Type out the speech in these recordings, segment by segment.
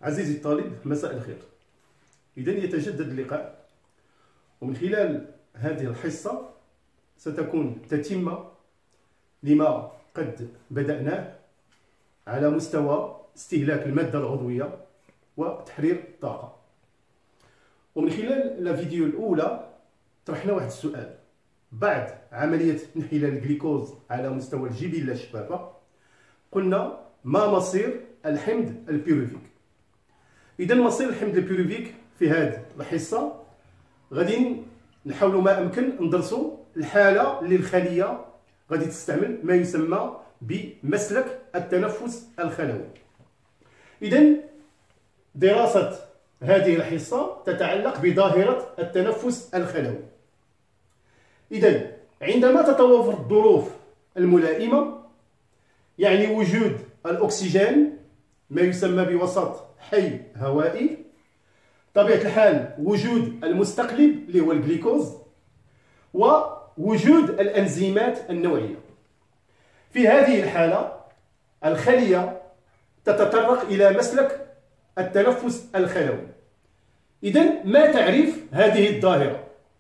عزيزي الطالب، مساء الخير. إذا يتجدد اللقاء، ومن خلال هذه الحصة ستكون تتمة لما قد بدأناه على مستوى استهلاك المادة العضوية وتحرير الطاقة. ومن خلال الفيديو الأولى طرحنا واحد السؤال: بعد عملية انحلال الجليكوز على مستوى الجبلة الشفافة قلنا ما مصير الحمض البيروفيك. إذا مصير الحمض البيروفيك في هذه الحصة غادي نحاولوا ما أمكن ندرسوا الحالة اللي الخلية غادي تستعمل ما يسمى بمسلك التنفس الخلوي. إذا دراسة هذه الحصة تتعلق بظاهرة التنفس الخلوي. إذا عندما تتوافر الظروف الملائمة، يعني وجود الأكسجين ما يسمى بوسط حي هوائي، طبيعة الحال وجود المستقلب اللي هو الجليكوز، ووجود الأنزيمات النوعية. في هذه الحالة الخلية تتطرق إلى مسلك التنفس الخلوي. إذن ما تعريف هذه الظاهرة؟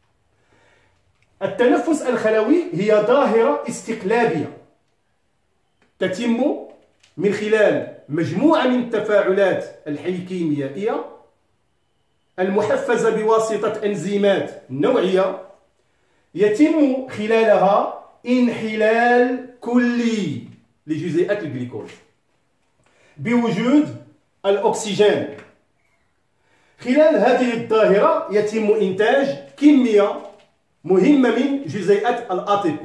التنفس الخلوي هي ظاهرة استقلابية تتم من خلال مجموعة من التفاعلات الحيكيميائية المحفزة بواسطة أنزيمات نوعية، يتم خلالها انحلال كلي لجزيئات الجليكوز بوجود الأكسجين. خلال هذه الظاهرة يتم إنتاج كمية مهمة من جزيئات الATP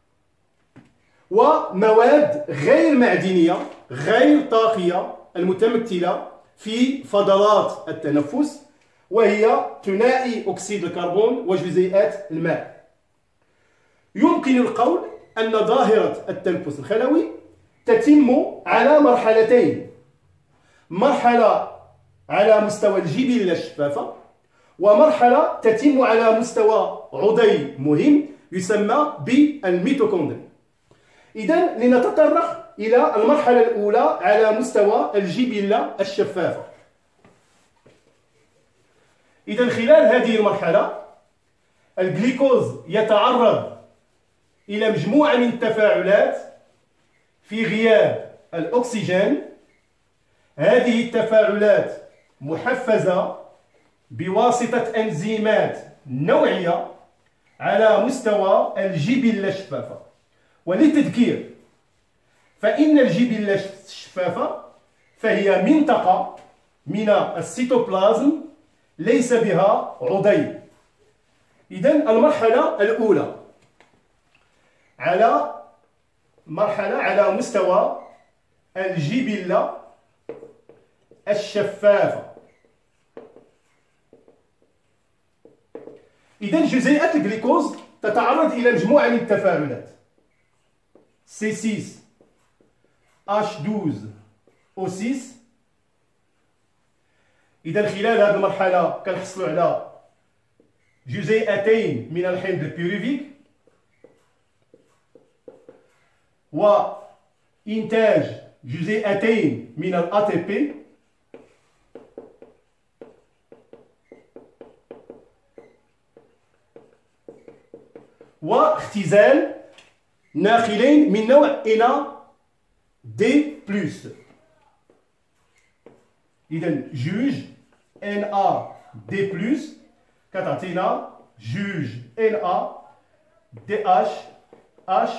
ومواد غير معدنية غير طاقية المتمثلة في فضلات التنفس، وهي ثنائي أكسيد الكربون وجزيئات الماء. يمكن القول أن ظاهرة التنفس الخلوي تتم على مرحلتين: مرحلة على مستوى الجبلة الشفافة، ومرحلة تتم على مستوى عضوي مهم يسمى بالميتوكوندري. إذن لنتطرق إلى المرحلة الأولى على مستوى الجبلة الشفافة. إذن خلال هذه المرحلة الجليكوز يتعرض إلى مجموعة من التفاعلات في غياب الأكسجين. هذه التفاعلات محفزة بواسطة أنزيمات نوعية على مستوى الجبلة الشفافة. وللتذكير فإن الجبلة الشفافة فهي منطقة من السيتوبلازم ليس بها عضي. إذن المرحلة الأولى على مستوى الجبلة الشفافة. إذن جزيئات الجليكوز تتعرض إلى مجموعة من التفاعلات C6 H12O6. إذن خلال هذه المرحلة كنحصلوا على جزيئتين من الحمض البيروفيك وإنتاج جزيئتين من الATP واختزال ناقلين من نوع NAD+. إذن جوج NAD+ كتعطينا جوج NADH+.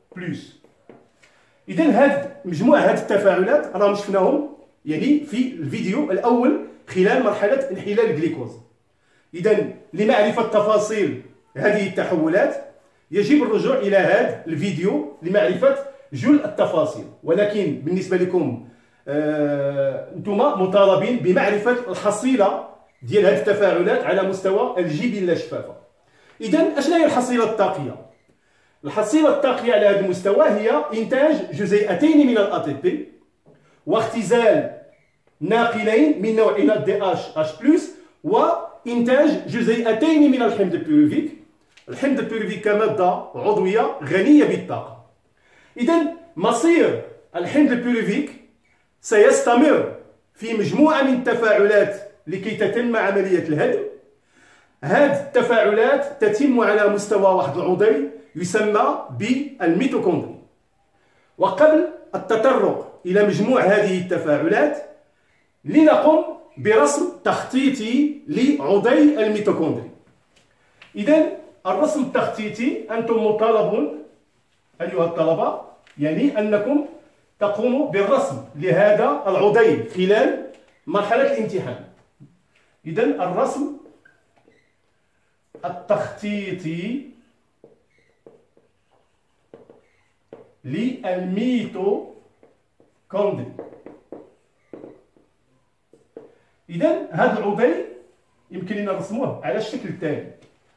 إذن هاد مجموعة هاد التفاعلات راهم شفناهم يعني في الفيديو الأول خلال مرحلة انحلال الجليكوز. إذن لمعرفة تفاصيل هذه التحولات يجب الرجوع إلى هذا الفيديو لمعرفة جل التفاصيل، ولكن بالنسبة لكم أنتم مطالبين بمعرفة الحصيلة ديال هذه التفاعلات على مستوى الجبلة الشفافة. إذن أشنو هي الحصيلة الطاقية؟ الحصيلة الطاقية على هذا المستوى هي إنتاج جزيئتين من الATP واختزال ناقلين من نوع NADH+، وإنتاج جزيئتين من الحمض البيروفيك. الحمض البيروفيك كمادة عضوية غنية بالطاقة. إذن مصير الحمض البيروفيك سيستمر في مجموعة من التفاعلات لكي تتم عملية الهدم. هذه التفاعلات تتم على مستوى واحد العضي يسمى بالميتوكوندري. وقبل التطرق إلى مجموع هذه التفاعلات لنقم برسم تخطيطي لعضي الميتوكوندري. إذن الرسم التخطيطي أنتم مطالبون أيها الطلبة يعني أنكم تقوموا بالرسم لهذا العضي خلال مرحلة الامتحان. إذن الرسم التخطيطي للميتوكوندري. إذن هذا العضي يمكن لنا نرسموه على الشكل التالي.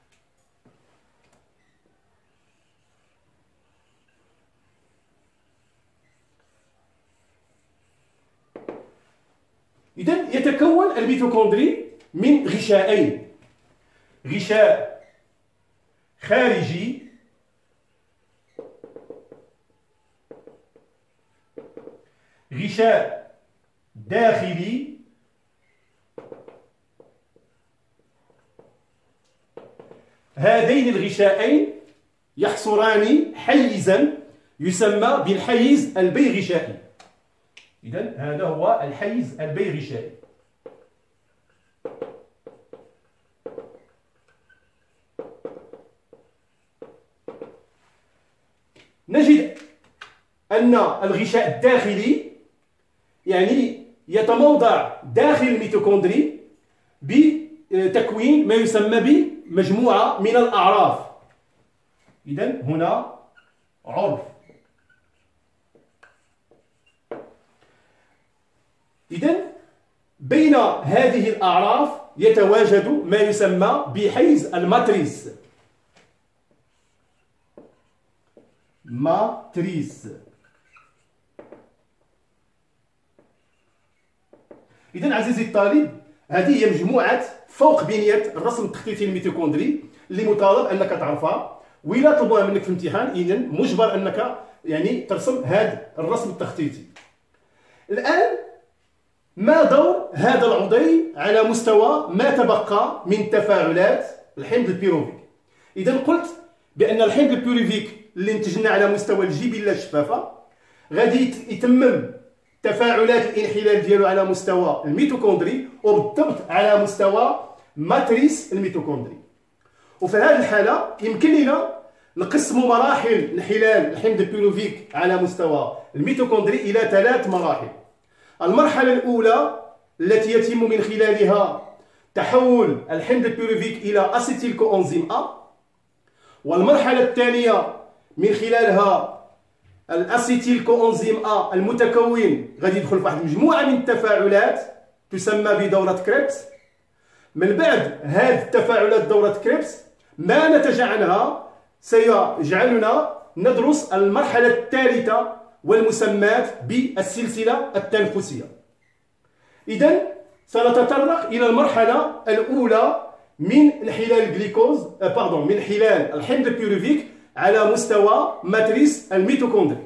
إذن يتكون الميتوكوندري من غشاءين، غشاء خارجي غشاء داخلي هذين الغشاءين يحصران حيزا يسمى بالحيز البيغشائي. إذن هذا هو الحيز البيغشائي. نجد أن الغشاء الداخلي يعني يتموضع داخل الميتوكوندري بتكوين ما يسمى بمجموعة من الأعراف. إذن هنا عرف. إذن بين هذه الأعراف يتواجد ما يسمى بحيز الماتريس. ماتريس. إذن عزيزي الطالب هذه هي مجموعة فوق بنية الرسم التخطيطي الميتوكوندري اللي مطالب أنك تعرفها، وإلا طلبوها منك في الامتحان إذن مجبر أنك يعني ترسم هذا الرسم التخطيطي. الآن ما دور هذا العضي على مستوى ما تبقى من تفاعلات الحمض البيروفيك؟ إذن قلت بأن الحمض البيروفيك اللي انتجنا على مستوى الجبلة الشفافة غادي يتمم تفاعلات الانحلال ديالو على مستوى الميتوكوندري وبالضبط على مستوى ماتريس الميتوكوندري. وفي هذه الحالة يمكن لنا نقسم مراحل انحلال الحمض البيروفيك على مستوى الميتوكوندري إلى 3 مراحل. المرحلة الأولى التي يتم من خلالها تحول الحمض البيروفيك إلى أسيتيل كوأنزيم أ، والمرحلة الثانية من خلالها الأسيتيل كوأنزيم أ المتكون غادي يدخل في واحد مجموعة من التفاعلات تسمى بدورة كريبس. من بعد هذه التفاعلات دورة كريبس ما نتج عنها سيجعلنا ندرس المرحلة الثالثة والمسمات بالسلسلة التنفسية. إذن سنتطرق إلى المرحلة الأولى من انحلال الجليكوز من انحلال الحمض البيروفيك على مستوى ماتريس الميتوكوندري.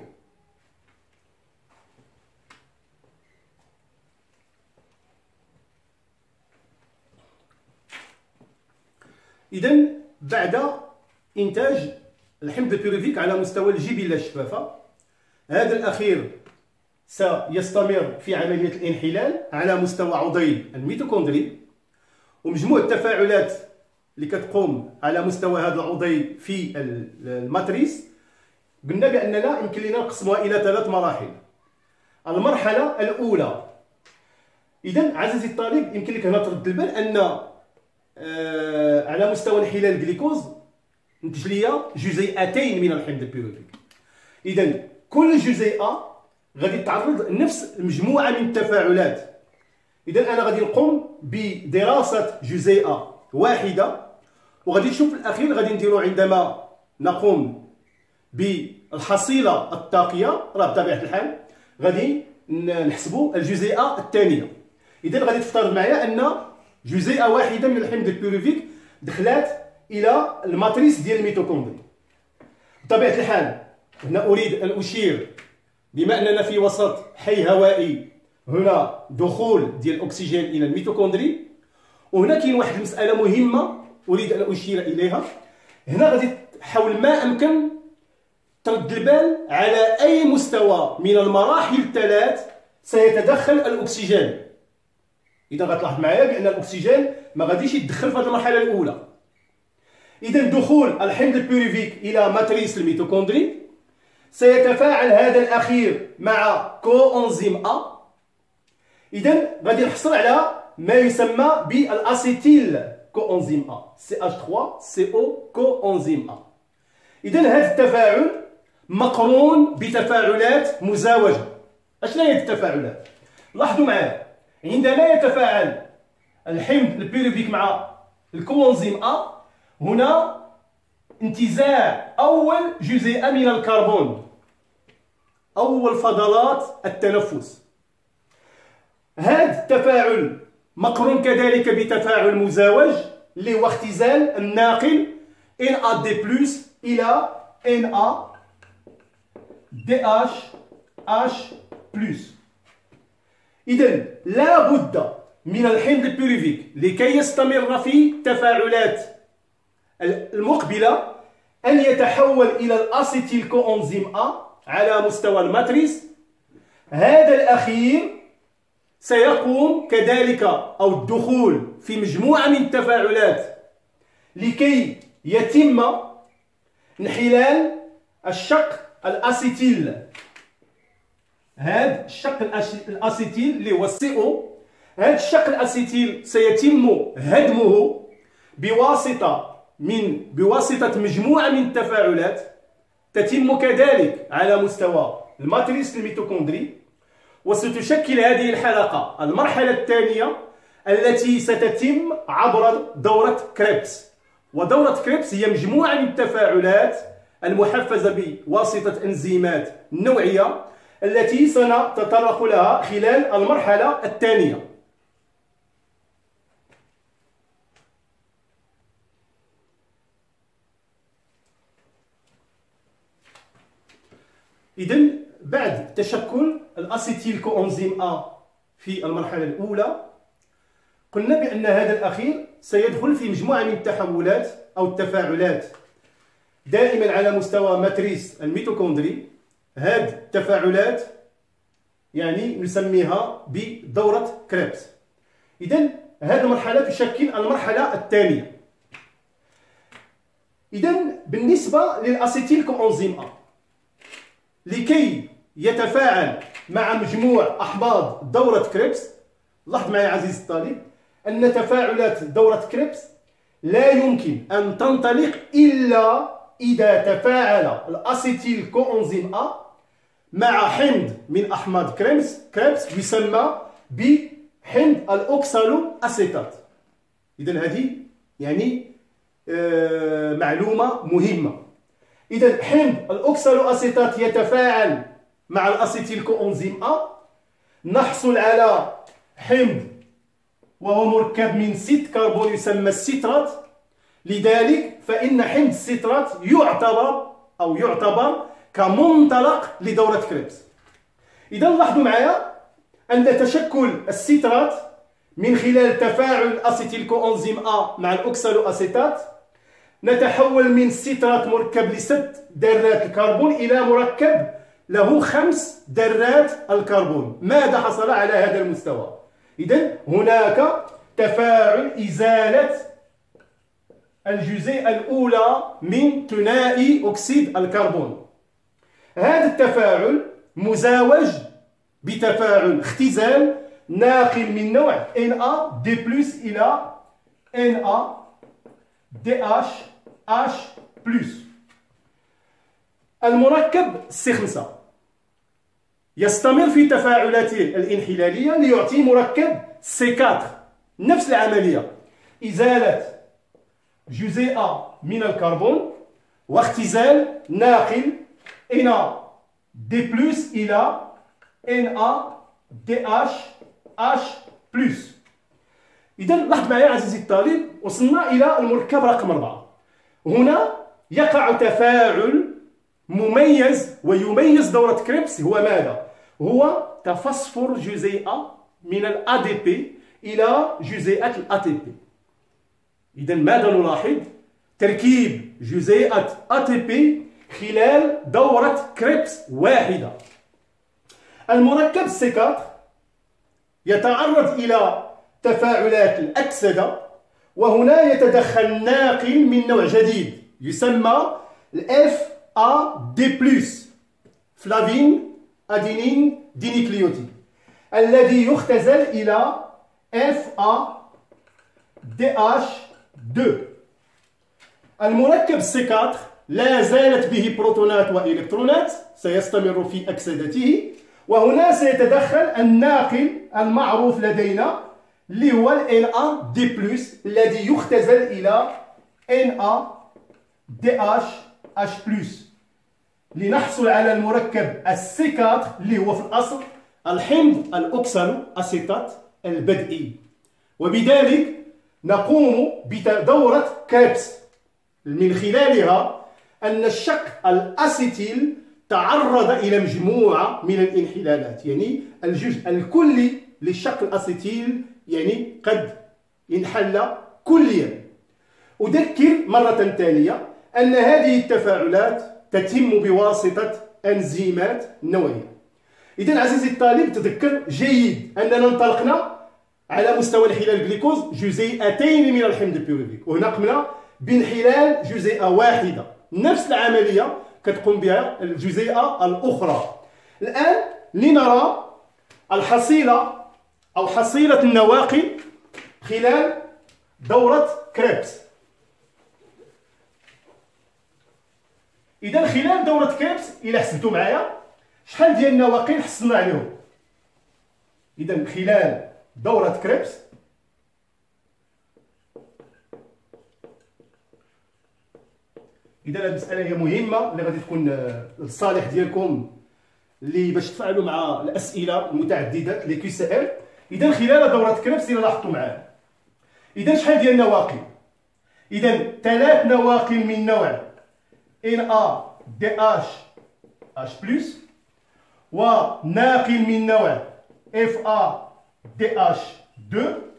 إذن بعد إنتاج الحمض البيروفيك على مستوى الجبلة الشفافة، هذا الأخير سيستمر في عملية الانحلال على مستوى عضي الميتوكوندري، ومجموع التفاعلات اللي كتقوم على مستوى هذا العضي في الماتريس قلنا بأننا يمكن لنا نقسمها إلى 3 مراحل. المرحلة الأولى، إذن عزيزي الطالب يمكن لك هنا ترد البال أن على مستوى انحلال الجليكوز نتج ليا جزيئتين من الحمض البيروفيك. إذن كل جزيئة غادي تعرض لنفس المجموعة من التفاعلات. إذن أنا غادي نقوم بدراسة جزيئة واحدة، وغادي تشوف في الأخير غادي نديرو عندما نقوم بالحصيلة الطاقية راه بطبيعة الحال غادي نحسبوا الجزيئة الثانية. إذن غادي تفترض معايا أن جزيئة واحدة من الحمض البيروفيك دخلت إلى الماتريس ديال الميتوكوندري. بطبيعة الحال هنا أريد أن أشير بما أننا في وسط حي هوائي هنا دخول ديال الأكسجين إلى الميتوكوندري. وهنا كاين واحد المسألة مهمة أريد أن أشير إليها. هنا غادي تحاول ما أمكن ترد البال على أي مستوى من المراحل الثلاث سيتدخل الأكسجين. إذا غتلاحظ معايا بأن الأكسجين ما غاديش يتدخل في هذه المرحلة الأولى. إذا دخول الحمض البيروفيك إلى ماتريس الميتوكوندري سيتفاعل هذا الأخير مع كوأنزيم أ. إذا غادي نحصل على ما يسمى بالأسيتيل كوأنزيم أ CH3CO كوأنزيم أ. إذا هذا التفاعل مقرون بتفاعلات مزاوجة. أشنو هي التفاعلات؟ لاحظوا معايا، عندما يتفاعل الحمض البيروفيك مع الكوأنزيم أ هنا انتزاع أول جزيئة من الكربون، أول فضلات التنفس. هذا التفاعل مقرون كذلك بتفاعل مزاوج اللي هو اختزال الناقل NAD+ إلى NADH+. إذا لا بد من الحمض البيروفيك لكي يستمر في التفاعلات المقبلة أن يتحول إلى الأسيتيل كوأنزيم أ على مستوى الماتريس. هذا الأخير سيقوم كذلك أو الدخول في مجموعة من التفاعلات لكي يتم انحلال الشق الأسيتيل. هذا الشق الأسيتيل اللي هو CO، هذا الشق الأسيتيل سيتم هدمه بواسطة مجموعة من التفاعلات تتم كذلك على مستوى الماتريس الميتوكوندري. وستشكل هذه الحلقة المرحلة الثانية التي ستتم عبر دورة كريبس. ودورة كريبس هي مجموعة من التفاعلات المحفزة بواسطة أنزيمات نوعية التي سنتطرق لها خلال المرحلة الثانية. إذن بعد تشكل الأسيتيل كوأنزيم أ في المرحلة الأولى قلنا بأن هذا الأخير سيدخل في مجموعة من التحولات أو التفاعلات دائما على مستوى ماتريس الميتوكوندري. هذه التفاعلات يعني نسميها بدورة كريبس. إذن هذه المرحلة تشكل المرحلة الثانية. إذن بالنسبة للأسيتيل كوأنزيم أ لكي يتفاعل مع مجموع أحماض دورة كريبس، لاحظ معي عزيزي الطالب أن تفاعلات دورة كريبس لا يمكن أن تنطلق إلا إذا تفاعل الأسيتيل كوأنزيم أ مع حمض من أحماض كريبس يسمى بحمض الأوكسالو أسيتات. إذن هذه يعني معلومة مهمة. إذا حمض الأوكسالو أسيتات يتفاعل مع الأسيتيل كوأنزيم أ، نحصل على حمض وهو مركب من 6 كربون يسمى السترات. لذلك فإن حمض السترات يعتبر كمنطلق لدورة كريبس. إذا لاحظوا معايا أن تشكل السترات من خلال تفاعل الأسيتيل كوأنزيم أ مع الأوكسالو أسيتات نتحول من سترات مركب ل6 ذرات الكربون إلى مركب له 5 ذرات الكربون. ماذا حصل على هذا المستوى؟ إذن هناك تفاعل إزالة الجزيئة الأولى من ثنائي أكسيد الكربون. هذا التفاعل مزاوج بتفاعل اختزال ناقل من نوع NAD+ إلى NADH+. المركب C5 يستمر في تفاعلاته الانحلالية ليعطي مركب C4. نفس العملية، إزالة جزيئة من الكربون واختزال ناقل NAD+ إلى NADH+. إذا لاحظ معي عزيزي الطالب وصلنا إلى المركب رقم 4. هنا يقع تفاعل مميز ويميز دورة كريبس. هو ماذا؟ هو تفسفر جزيئة من ال ADP إلى جزيئة ال ATP. إذا ماذا نلاحظ؟ تركيب جزيئة ATP خلال دورة كريبس واحدة. المركب C4 يتعرض إلى تفاعلات الأكسدة، وهنا يتدخل ناقل من نوع جديد يسمى FAD+، فلافين أدينين دينيكليوتيد، الذي يختزل إلى FADH2. المركب C4 لا زالت به بروتونات وإلكترونات، سيستمر في أكسدته، وهنا سيتدخل الناقل المعروف لدينا اللي هو ال NAD+، الذي يختزل إلى NADH+، لنحصل على المركب C4 اللي هو في الأصل الحمض الأوكسالو أسيتات البدئي. وبذلك نقوم بدورة كريبس من خلالها أن الشق الأسيتيل تعرض إلى مجموعة من الانحلالات، يعني الجزء الكلي للشق الأسيتيل يعني قد انحل كليا. أذكر مرة ثانية أن هذه التفاعلات تتم بواسطة أنزيمات نووية. إذن عزيزي الطالب تذكر جيد أننا انطلقنا على مستوى انحلال الجليكوز جزيئتين من الحمض البيروفيك، وهنا قمنا بانحلال جزيئة واحدة. نفس العملية كتقوم بها الجزيئة الأخرى. الآن لنرى الحصيلة أو حصيلة النواقل خلال دورة كريبس. إذا خلال دورة كريبس إلا حسبتوا معايا شحال ديال النواقل حصلنا عليهم. إذا خلال دورة كريبس إذا هذه المسألة هي مهمة اللي غادي تكون للصالح ديالكم اللي باش تفعلوا مع الأسئلة المتعددة لي QCM. إذا خلال دورة كريبس إلا لاحظتوا معايا إذا شحال ديال النواقل؟ إذا 3 نواقل من نوع NADH+، وناقل من نوع FADH2،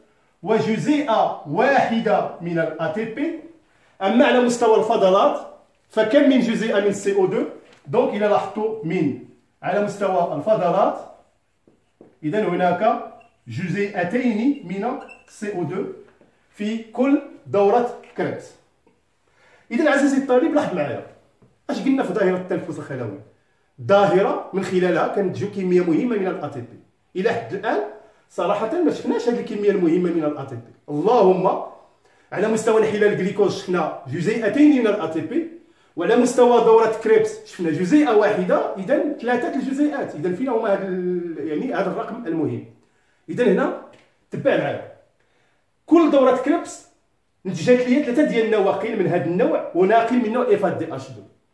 وجزيئة واحدة من ال ATP. أما على مستوى الفضلات فكم من جزيئة من CO2؟ دونك إذا لاحظتوا من على مستوى الفضلات إذا هناك جزيئتين من CO2 في كل دورة كريبس. إذا عزيزي الطالب لاحظ معايا اش قلنا في ظاهرة التنفس الخلوي. ظاهرة من خلالها كنتجو كمية مهمة من ال ATP. إلى حد الآن صراحة ما شفناش هذه الكمية المهمة من ال ATP. اللهم على مستوى انحلال الجليكوز شفنا جزيئتين من ال ATP، وعلى مستوى دورة كريبس شفنا جزيئة واحدة. إذا 3 الجزيئات. إذا فينا هما يعني هذا الرقم المهم. إذا هنا تبع معايا كل دورة كريبس نتجات لي 3 ديال النواقل من هذا النوع وناقل من نوع FADH2،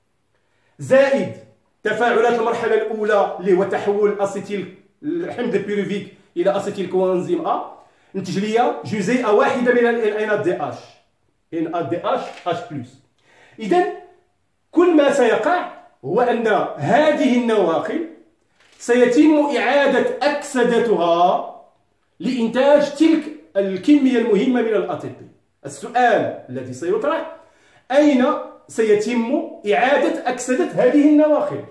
زائد تفاعلات المرحلة الأولى اللي هو تحول الأسيتيل الحمض البيروفيك إلى أسيتيل كوانزيم A، نتج لي جزيئة واحدة من ال NADH+. إذا كل ما سيقع هو أن هذه النواقل سيتم إعادة أكسدتها لإنتاج تلك الكمية المهمة من ال ATP. السؤال الذي سيطرح أين سيتم إعادة أكسدة هذه النواقل؟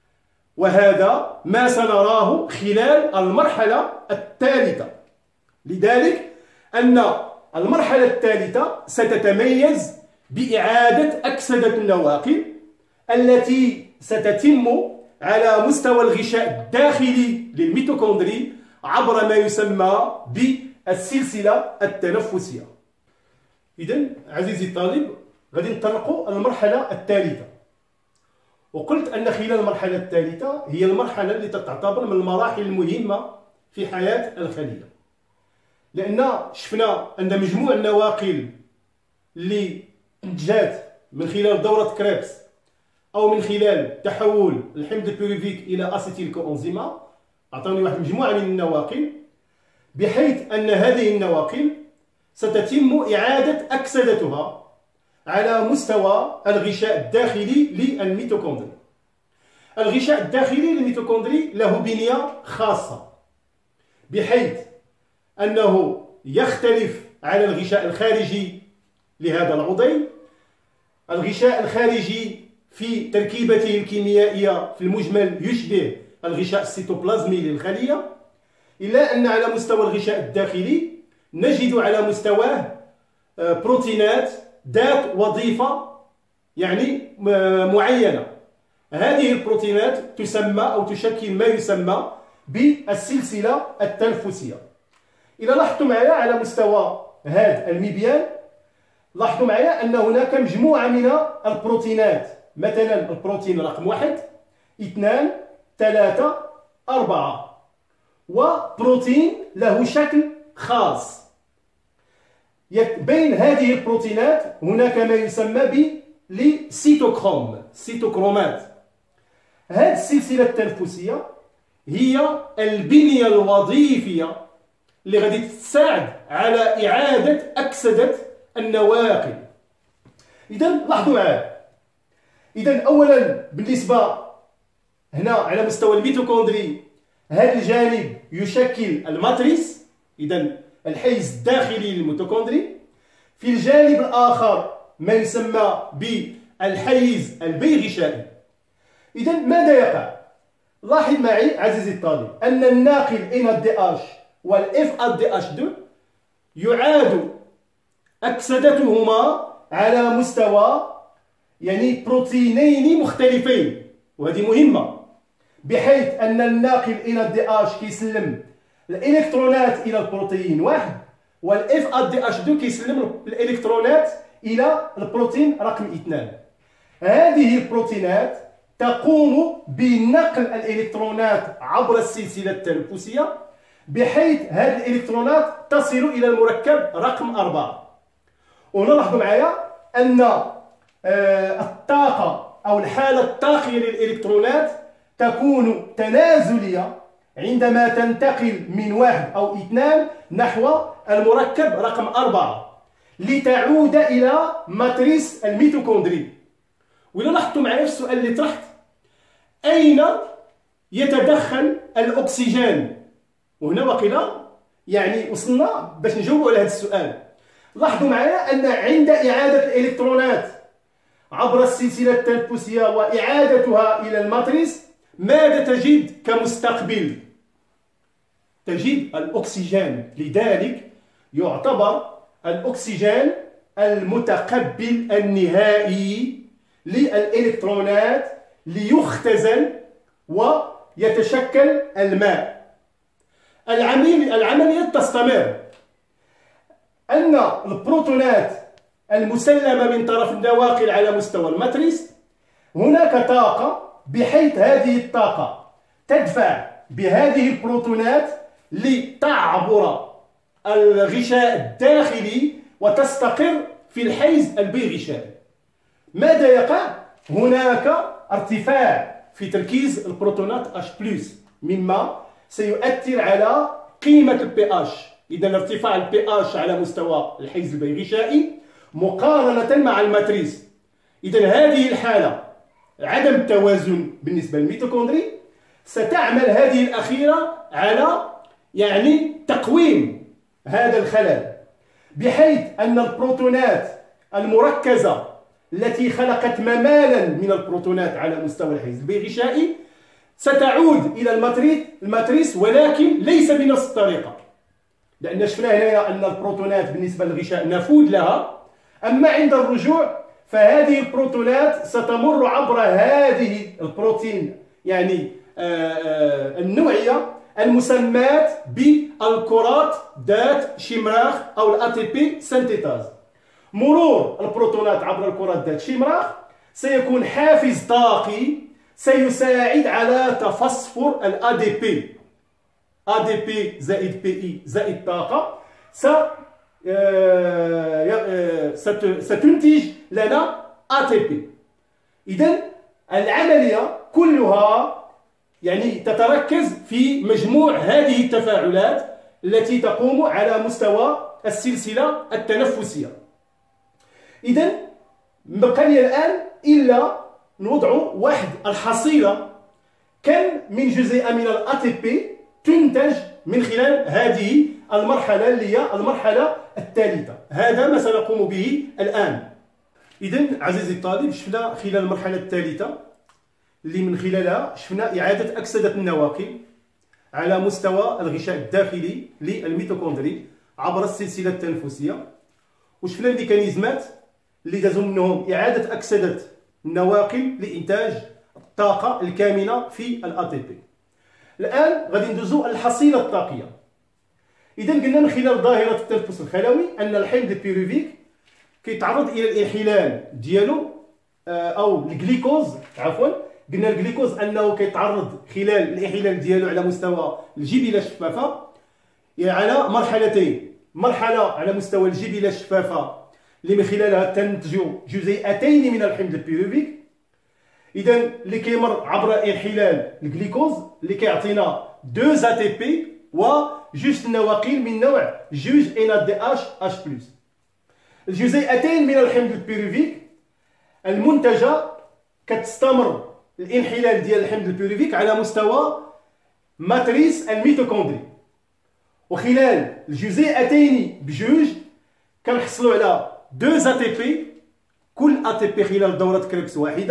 وهذا ما سنراه خلال المرحلة الثالثة. لذلك أن المرحلة الثالثة ستتميز بإعادة أكسدة النواقل التي ستتم على مستوى الغشاء الداخلي للميتوكوندري عبر ما يسمى بالسلسلة التنفسية. إذن عزيزي الطالب غادي نطرقوا المرحلة الثالثة، وقلت أن خلال المرحلة الثالثة هي المرحلة التي تعتبر من المراحل المهمة في حياة الخلية، لأن شفنا أن مجموع النواقل اللي انتجات من خلال دورة كريبس أو من خلال تحول الحمض البيروفيك إلى أسيتيل كوانزيما أعطاني واحد المجموعة من النواقل، بحيث أن هذه النواقل ستتم إعادة أكسدتها على مستوى الغشاء الداخلي للميتوكوندري. الغشاء الداخلي للميتوكوندري له بنية خاصة، بحيث أنه يختلف على الغشاء الخارجي لهذا العضي. الغشاء الخارجي في تركيبته الكيميائية في المجمل يشبه الغشاء السيتوبلازمي للخلية، إلا أن على مستوى الغشاء الداخلي نجد على مستواه بروتينات ذات وظيفة يعني معينة. هذه البروتينات تسمى أو تشكل ما يسمى بالسلسلة التنفسية. إذا لاحظتوا معايا على مستوى هذا المبيان، لاحظوا معايا أن هناك مجموعة من البروتينات، مثلا البروتين رقم 1 2 3 4، وبروتين له شكل خاص. بين هذه البروتينات هناك ما يسمى بالسيتوكروم، سيتوكرومات. هذه السلسلة التنفسية هي البنية الوظيفية اللي غادي تساعد على إعادة أكسدة النواقل. إذا لاحظوا معايا، إذا أولا بالنسبة هنا على مستوى الميتوكوندري، هذا الجانب يشكل الماتريس، إذا الحيز الداخلي للميتوكوندري. في الجانب الآخر ما يسمى بالحيز البيغشائي. إذا ماذا يقع؟ لاحظ معي عزيزي الطالب أن الناقل NADH والFADH2 يعاد أكسدتهما على مستوى يعني بروتينين مختلفين، وهذه مهمة، بحيث أن الناقل NADH كيسلم الإلكترونات إلى البروتين واحد، والFADH2 كيسلم الإلكترونات إلى البروتين رقم 2. هذه البروتينات تقوم بنقل الإلكترونات عبر السلسلة التنفسية، بحيث هذه الإلكترونات تصل إلى المركب رقم 4. وهنا لاحظوا معايا أن الطاقة أو الحالة الطاقية للإلكترونات تكون تنازلية عندما تنتقل من 1 أو 2 نحو المركب رقم 4 لتعود إلى ماتريس الميتوكوندري. وإذا لاحظتوا معايا في السؤال اللي طرحت، أين يتدخل الأكسجين؟ وهنا وقيلا يعني وصلنا باش نجاوبوا على هذا السؤال. لاحظوا معايا أن عند إعادة الإلكترونات عبر السلسلة التنفسية وإعادتها إلى الماتريس، ماذا تجد كمستقبل؟ تجد الأكسجين. لذلك يعتبر الأكسجين المتقبل النهائي للإلكترونات ليختزن ويتشكل الماء. العملية تستمر، أن البروتونات المسلمة من طرف النواقل على مستوى الماتريس هناك طاقة، بحيث هذه الطاقة تدفع بهذه البروتونات لتعبر الغشاء الداخلي وتستقر في الحيز البيغشائي. ماذا يقع؟ هناك ارتفاع في تركيز البروتونات H+، مما سيؤثر على قيمة الPH. إذا ارتفاع الPH على مستوى الحيز البيغشائي مقارنة مع الماتريس. إذا هذه الحالة عدم التوازن بالنسبة للميتوكوندري ستعمل هذه الأخيرة على يعني تقويم هذا الخلل، بحيث أن البروتونات المركزة التي خلقت ممالا من البروتونات على مستوى الحيز البيغشائي ستعود إلى الماتريس، ولكن ليس بنفس الطريقة، لأن شفنا هنا أن البروتونات بالنسبة للغشاء نفوذ لها، أما عند الرجوع فهذه البروتونات ستمر عبر هذه البروتين يعني النوعية المسمات بالكرات ذات شمراخ أو الATP سنتيتاز. مرور البروتونات عبر الكرات ذات شمراخ سيكون حافز طاقي سيساعد على تصفر الADP. ADP زائد PI زائد طاقة ستنتج لنا ATP. إذن العملية كلها يعني تتركز في مجموع هذه التفاعلات التي تقوم على مستوى السلسلة التنفسية. إذن بقي الآن إلا نوضع واحد الحصيلة كم من جزيئة من ATP تنتج من خلال هذه المرحلة اللي هي المرحلة الثالثة. هذا ما سنقوم به الآن. إذن عزيزي الطالب، شفنا خلال المرحلة الثالثة اللي من خلالها شفنا إعادة أكسدة النواقل على مستوى الغشاء الداخلي للميتوكوندري عبر السلسلة التنفسية، وشفنا الميكانيزمات اللي دازوا منهم إعادة أكسدة النواقل لإنتاج الطاقة الكامنة في الATP. الآن غادي ندوزو الحصيلة الطاقية. إذا قلنا من خلال ظاهرة التنفس الخلوي أن الحمض البيروفيك كيتعرض إلى الانحلال ديالو أو الجليكوز، عفوا قلنا الجليكوز أنه كيتعرض خلال الانحلال ديالو على مستوى الجبلة الشفافة على مرحلتين: مرحلة على مستوى الجبلة الشفافة اللي من خلالها تنتج جزيئتين من الحمض البيروفيك، إذا اللي كيمر عبر انحلال الجليكوز اللي كيعطينا 2 ATP وجوج النواقل من نوع 2 NADH+. الجزيئتين من الحمض البيروفيك المنتجة كتستمر الانحلال ديال الحمض البيروفيك على مستوى ماتريس الميتوكوندري، وخلال الجزيئتين بجوج كنحصلوا على 2 ATP، كل ATP خلال دورة كريبس واحدة،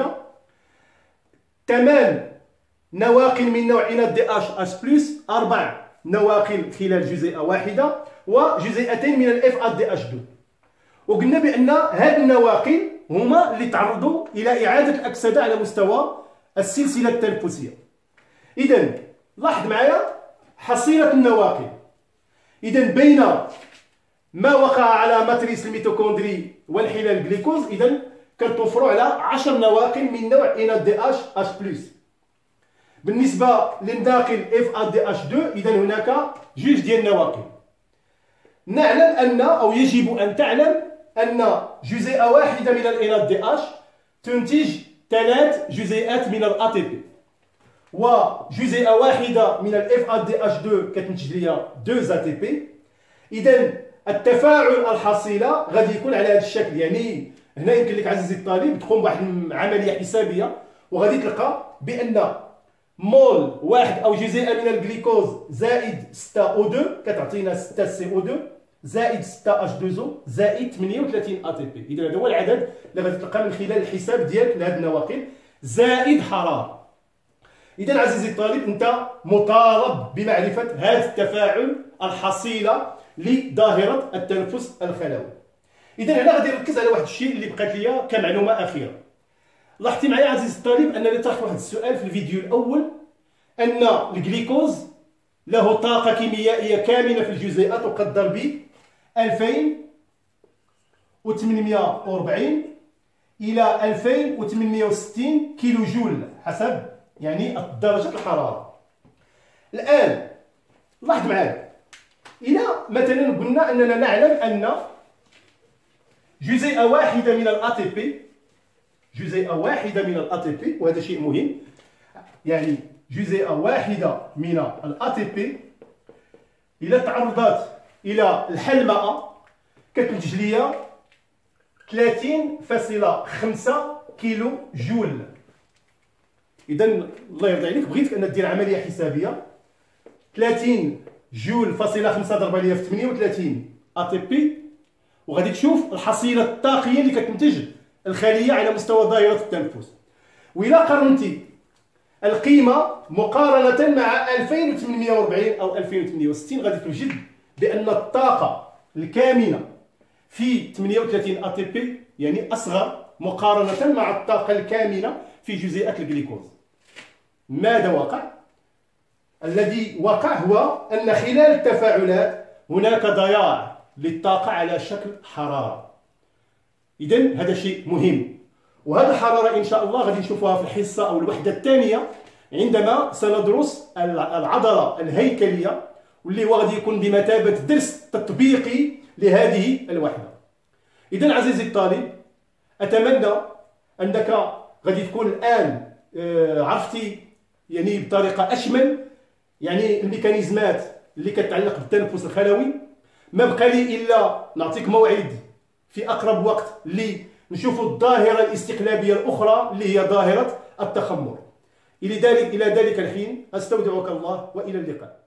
8 نواقل من نوع NADH+، 4 نواقل خلال جزيئة واحدة، وجزيئتين من FADH2. وقلنا بأن هذه النواقل هما اللي تعرضوا إلى إعادة الأكسدة على مستوى السلسلة التنفسية. إذا لاحظ معايا حصيلة النواقل. إذا بين ما وقع على ماتريس الميتوكوندري وانحلال الجليكوز إذا كنتوفروا على 10 نواقل من نوع NADH+. بالنسبة للناقل FADH2 إذا هناك 2 ديال النواقل. نعلم أن أو يجب أن تعلم أن جزيئة واحدة من ال NADH تنتج 3 جزيئات من الATP، وجزيئة واحدة من ال FADH2 كتنتج ليا 2 ATP. إذا التفاعل الحصيلة غادي يكون على هذا الشكل. يعني هنا يمكن لك عزيزي الطالب تقوم بواحد العملية حسابية وغادي تلقى بأن مول واحد أو جزيئة من الجليكوز زائد 6 O2 كتعطينا 6 CO2 زائد 6 H2O زائد 38 ATP. إذا هذا هو العدد اللي غادي تلقى من خلال الحساب ديالك لهاد النواقل زائد حرارة. إذا عزيزي الطالب أنت مطالب بمعرفة هذا التفاعل الحصيلة لظاهرة التنفس الخلوي. إذا هنا غادي نركز على واحد الشيء اللي بقات ليا كمعلومة أخيرة. لاحظتي معايا عزيزي الطالب أنني طرحت واحد السؤال في الفيديو الأول أن الجليكوز له طاقة كيميائية كامنة في الجزيئة تقدر ب 2840 إلى 2860 كيلو جول حسب يعني درجة الحرارة. الآن لاحظ معايا، إذا مثلا قلنا أننا نعلم أن جزيئة واحدة من الATP، جزيئة واحدة من الATP، وهذا شيء مهم، يعني جزيئة واحدة من الATP إذا تعرضت إلى الحلمأة كتنتج ليا 30.5 كيلو جول. إذا الله يرضي عليك بغيتك أن دير عملية حسابية، 30 جول فاصلة 5 ضربة ليا في 38 ATP، وغادي تشوف الحصيلة الطاقية اللي كتنتج الخلية على مستوى ظاهرة التنفس. وإلا قارنتي القيمة مقارنة مع 2840 أو 2860 غادي توجد بأن الطاقة الكامنة في 38 ATP يعني أصغر مقارنة مع الطاقة الكامنة في جزيئة الجليكوز. ماذا وقع؟ الذي وقع هو أن خلال التفاعلات هناك ضياع للطاقة على شكل حرارة. إذن هذا شيء مهم، وهذه الحرارة إن شاء الله غادي نشوفها في الحصة أو الوحدة الثانية عندما سندرس العضلة الهيكلية، واللي هو غادي يكون بمثابة درس تطبيقي لهذه الوحدة. إذن عزيزي الطالب أتمنى أنك غادي تكون الآن عرفتي يعني بطريقة أشمل يعني الميكانيزمات اللي كتعلق بالتنفس الخلوي. ما بقى لي إلا نعطيك موعد في أقرب وقت اللي نشوفوا الظاهرة الاستقلابية الأخرى اللي هي ظاهرة التخمر. إلى ذلك الحين أستودعك الله وإلى اللقاء.